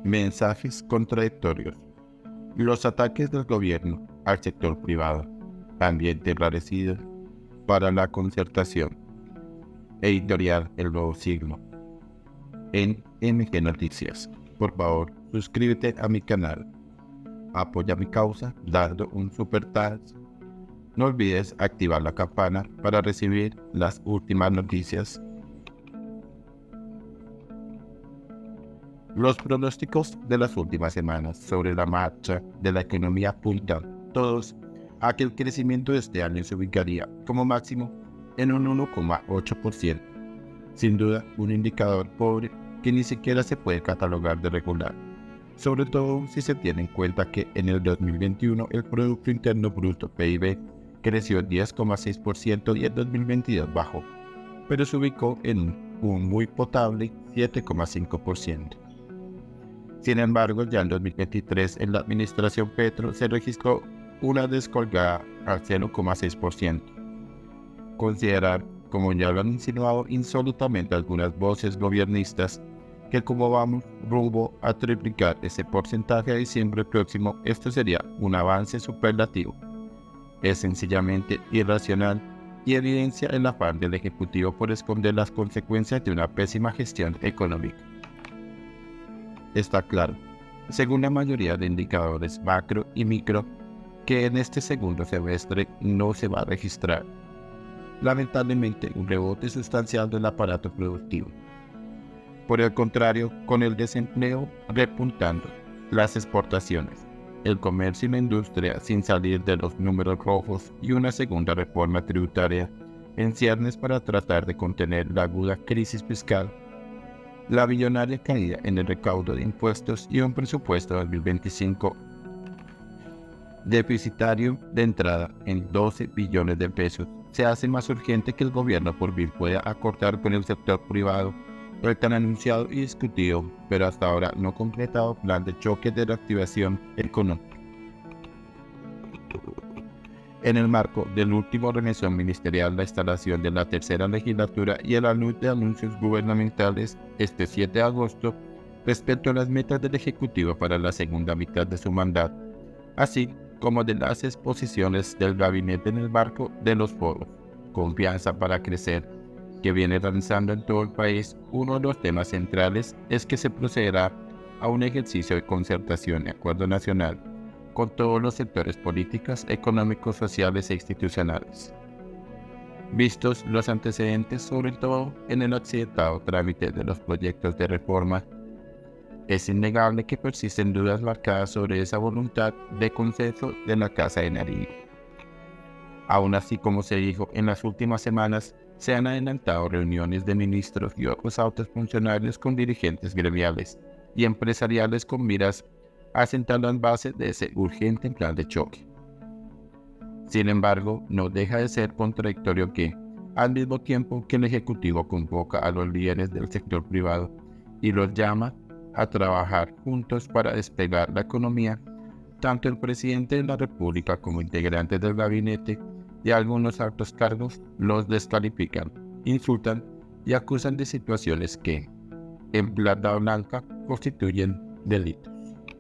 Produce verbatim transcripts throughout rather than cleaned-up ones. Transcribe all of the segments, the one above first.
Mensajes contradictorios. Los ataques del gobierno al sector privado, ambiente enrarecido para la concertación. Editorial El Nuevo Siglo. En M G Noticias. Por favor, suscríbete a mi canal. Apoya mi causa dando un super thanks. No olvides activar la campana para recibir las últimas noticias. Los pronósticos de las últimas semanas sobre la marcha de la economía apuntan todos a que el crecimiento de este año se ubicaría como máximo en un uno coma ocho por ciento. Sin duda, un indicador pobre que ni siquiera se puede catalogar de regular, sobre todo si se tiene en cuenta que en el dos mil veintiuno el Producto Interno Bruto P I B creció diez coma seis por ciento y en dos mil veintidós bajó, pero se ubicó en un muy potable siete coma cinco por ciento. Sin embargo, ya en dos mil veintitrés en la administración Petro se registró una descolgada al cero coma seis por ciento. Considerar, como ya lo han insinuado insólitamente algunas voces gobiernistas, que como vamos rumbo a triplicar ese porcentaje a diciembre próximo, esto sería un avance superlativo. Es sencillamente irracional y evidencia el afán del Ejecutivo por esconder las consecuencias de una pésima gestión económica. Está claro, según la mayoría de indicadores macro y micro, que en este segundo semestre no se va a registrar, lamentablemente, un rebote sustancial del aparato productivo. Por el contrario, con el desempleo repuntando, las exportaciones, el comercio y la industria sin salir de los números rojos y una segunda reforma tributaria en ciernes para tratar de contener la aguda crisis fiscal, la billonaria caída en el recaudo de impuestos y un presupuesto dos mil veinticinco deficitario de entrada en doce billones de pesos, se hace más urgente que el gobierno por fin pueda acordar con el sector privado el tan anunciado y discutido, pero hasta ahora no completado plan de choque de reactivación económica. En el marco del último remesón ministerial, la instalación de la tercera legislatura y el anuncio de anuncios gubernamentales este siete de agosto respecto a las metas del Ejecutivo para la segunda mitad de su mandato, así como de las exposiciones del gabinete en el marco de los foros Confianza para Crecer, que viene realizando en todo el país. Uno de los temas centrales es que se procederá a un ejercicio de concertación y acuerdo nacional con todos los sectores políticos, económicos, sociales e institucionales. Vistos los antecedentes, sobre todo en el accidentado trámite de los proyectos de reforma, es innegable que persisten dudas marcadas sobre esa voluntad de consenso de la Casa de Nariño. Aún así, como se dijo en las últimas semanas, se han adelantado reuniones de ministros y otros altos funcionarios con dirigentes gremiales y empresariales con miras a sentar las bases de ese urgente plan de choque. Sin embargo, no deja de ser contradictorio que, al mismo tiempo que el Ejecutivo convoca a los líderes del sector privado y los llama a trabajar juntos para despegar la economía, tanto el presidente de la República como integrantes del gabinete y algunos altos cargos los descalifican, insultan y acusan de situaciones que, en plata blanca, constituyen delitos.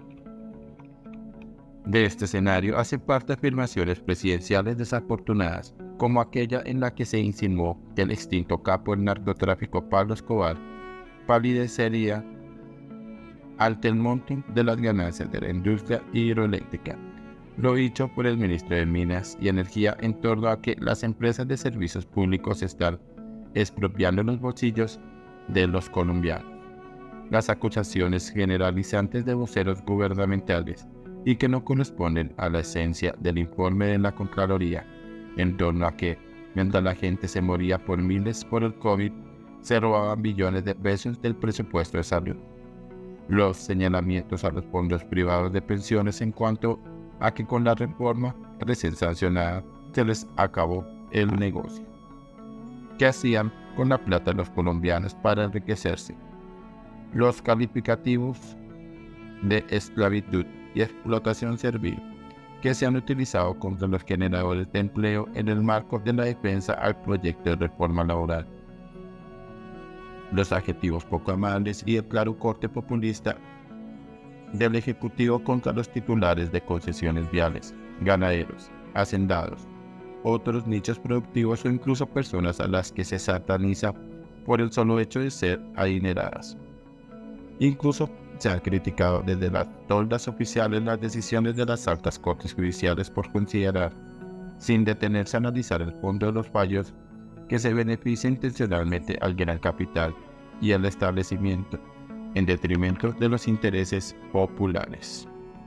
De este escenario hacen parte afirmaciones presidenciales desafortunadas, como aquella en la que se insinuó que el extinto capo del narcotráfico Pablo Escobar palidecería ante el monte de las ganancias de la industria hidroeléctrica, lo dicho por el ministro de Minas y Energía en torno a que las empresas de servicios públicos están expropiando los bolsillos de los colombianos. Las acusaciones generalizantes de voceros gubernamentales y que no corresponden a la esencia del informe de la Contraloría, en torno a que, mientras la gente se moría por miles por el COVID, se robaban billones de pesos del presupuesto de salud. Los señalamientos a los fondos privados de pensiones en cuanto a que con la reforma recién sancionada se les acabó el negocio. ¿Qué hacían con la plata de los colombianos para enriquecerse? Los calificativos de esclavitud y explotación servil que se han utilizado contra los generadores de empleo en el marco de la defensa al proyecto de reforma laboral. Los adjetivos poco amables y de claro corte populista del Ejecutivo contra los titulares de concesiones viales, ganaderos, hacendados, otros nichos productivos o incluso personas a las que se sataniza por el solo hecho de ser adineradas. Incluso se ha criticado desde las toldas oficiales las decisiones de las altas cortes judiciales por considerar, sin detenerse a analizar el fondo de los fallos, que se beneficia intencionalmente al gran capital y al establecimiento, en detrimento de los intereses populares.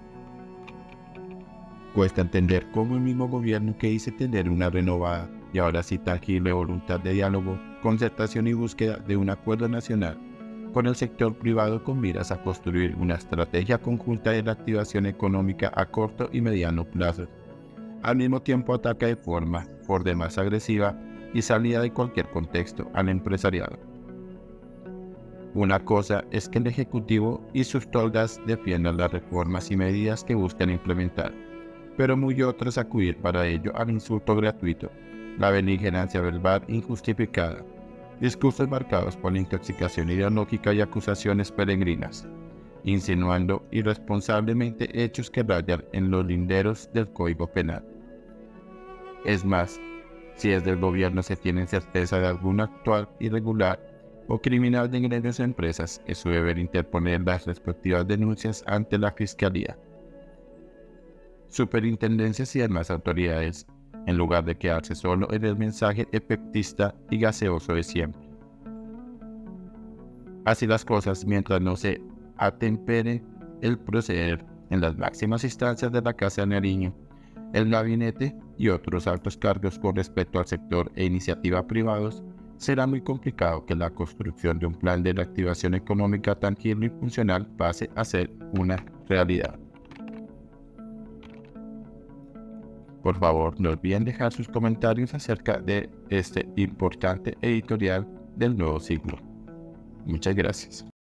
Cuesta entender cómo el mismo gobierno que dice tener una renovada y ahora sí tangible voluntad de diálogo, concertación y búsqueda de un acuerdo nacional con el sector privado con miras a construir una estrategia conjunta de la activación económica a corto y mediano plazo, al mismo tiempo ataca de forma por demás agresiva y salida de cualquier contexto al empresariado. Una cosa es que el Ejecutivo y sus toldas defiendan las reformas y medidas que buscan implementar, pero muy otra es acudir para ello al insulto gratuito, la beligerancia verbal injustificada, discursos marcados por la intoxicación ideológica y acusaciones peregrinas, insinuando irresponsablemente hechos que rayan en los linderos del Código Penal. Es más, si desde el gobierno se tiene certeza de algún actual irregular o criminal de gremios o empresas, es su deber interponer las respectivas denuncias ante la Fiscalía, superintendencias y demás autoridades, en lugar de quedarse solo en el mensaje efectista y gaseoso de siempre. Así las cosas, mientras no se atempere el proceder en las máximas instancias de la Casa de Nariño, el gabinete y otros altos cargos con respecto al sector e iniciativa privados, será muy complicado que la construcción de un plan de reactivación económica tangible y funcional pase a ser una realidad. Por favor, no olviden dejar sus comentarios acerca de este importante editorial del Nuevo Siglo. Muchas gracias.